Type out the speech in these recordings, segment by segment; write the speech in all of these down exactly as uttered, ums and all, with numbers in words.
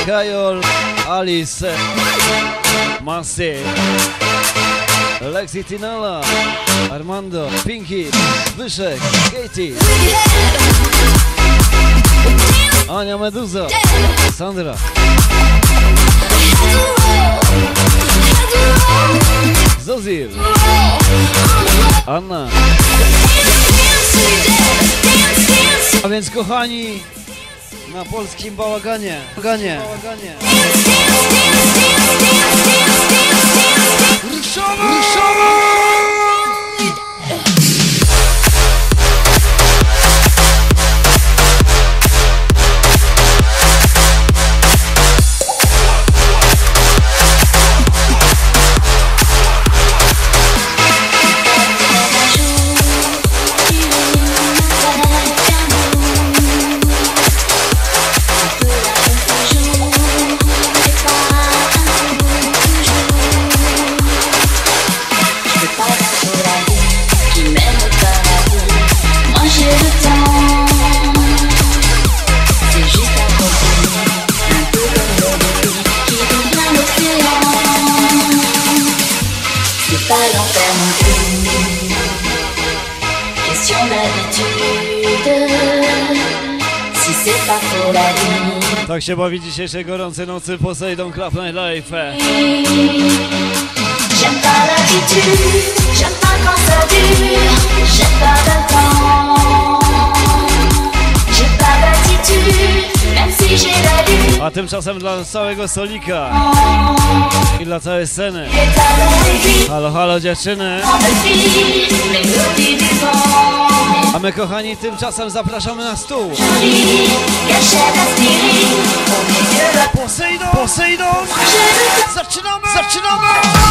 Kajol, Alice, Masy, Lexi, Tinala, Armando, Pinky, Zbyszek, Katie, Ania Meduza, Sandra, Zozir, Anna. A więc kochani, na polskim bałaganie, bałaganie, bałaganie. Ruszamy! Ruszamy! Tak się bawi dzisiejszej gorącej nocy Poseidon Club Nightlife. J'aime pas l'habitude, j'aime pas quand ça dure, j'aime pas le temps, j'ai pas d'attitude, même si j'ai la lune. A tymczasem dla całego stolika i dla całej sceny. Halo, halo dziewczyny. A my kochani tymczasem zapraszamy na stół. Poseidon! Poseidon! Zaczynamy! Zaczynamy!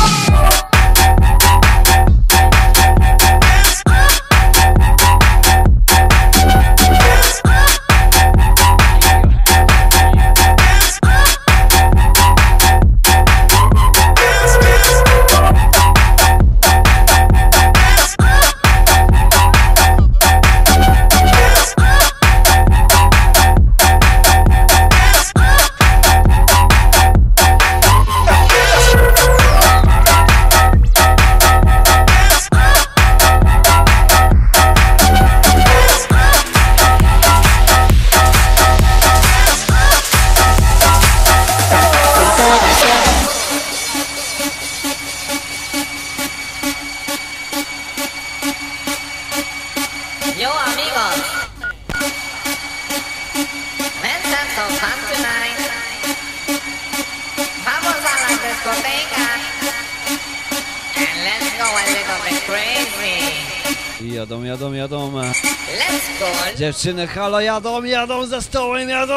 Jadą, jadą, jadą. Dziewczyny, halo, jadą, jadą ze stołem, jadą.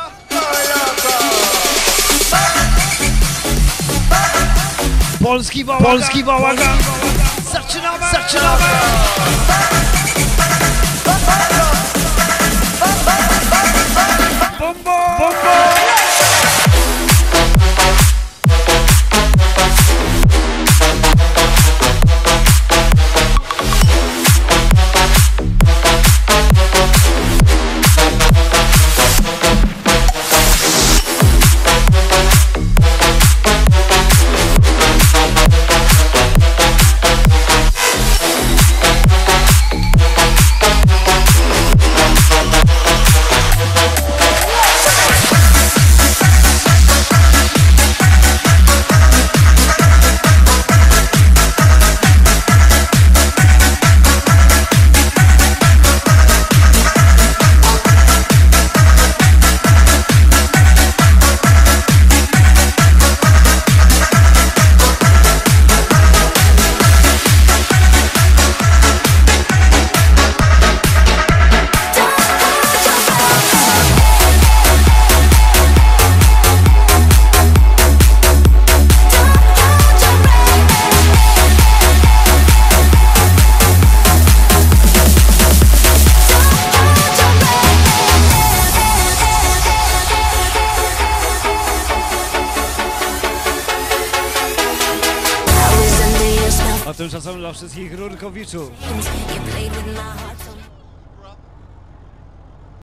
Polski bałagan. Polski bałagan. Zaczynamy, zaczynamy. Bombo, bombo. A tymczasem dla wszystkich rurkowiczów